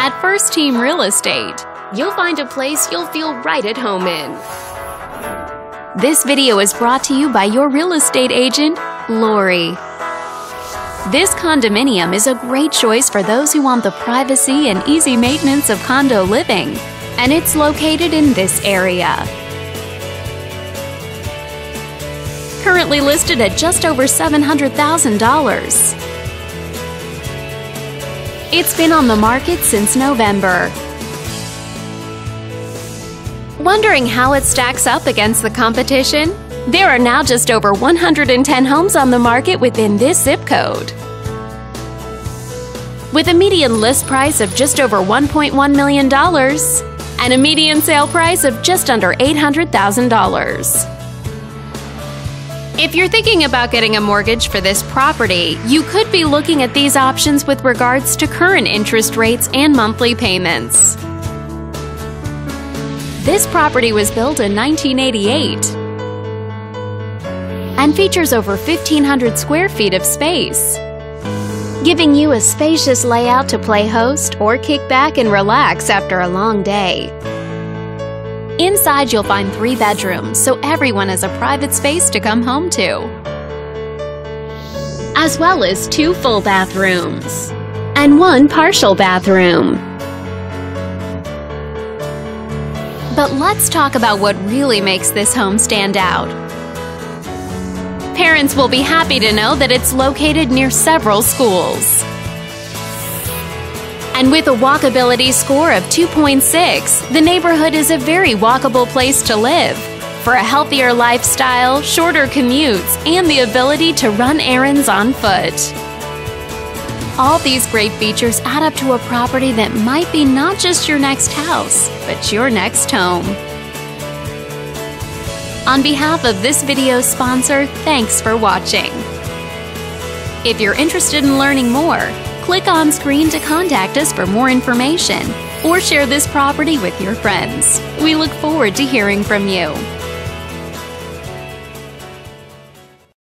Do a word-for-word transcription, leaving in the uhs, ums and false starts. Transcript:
At First Team Real Estate, you'll find a place you'll feel right at home in. This video is brought to you by your real estate agent, Lori. This condominium is a great choice for those who want the privacy and easy maintenance of condo living, and it's located in this area. Currently listed at just over seven hundred thousand dollars. It's been on the market since November. Wondering how it stacks up against the competition? There are now just over one hundred ten homes on the market within this zip code. With a median list price of just over one point one million dollars and a median sale price of just under eight hundred thousand dollars. If you're thinking about getting a mortgage for this property, you could be looking at these options with regards to current interest rates and monthly payments. This property was built in nineteen eighty-eight and features over fifteen hundred square feet of space, giving you a spacious layout to play host or kick back and relax after a long day. Inside, you'll find three bedrooms, so everyone has a private space to come home to, as well as two full bathrooms and one partial bathroom. But let's talk about what really makes this home stand out. Parents will be happy to know that it's located near several schools. And with a walkability score of two point six, the neighborhood is a very walkable place to live, for a healthier lifestyle, shorter commutes, and the ability to run errands on foot. All these great features add up to a property that might be not just your next house, but your next home. On behalf of this video's sponsor, thanks for watching. If you're interested in learning more, click on screen to contact us for more information or share this property with your friends. We look forward to hearing from you.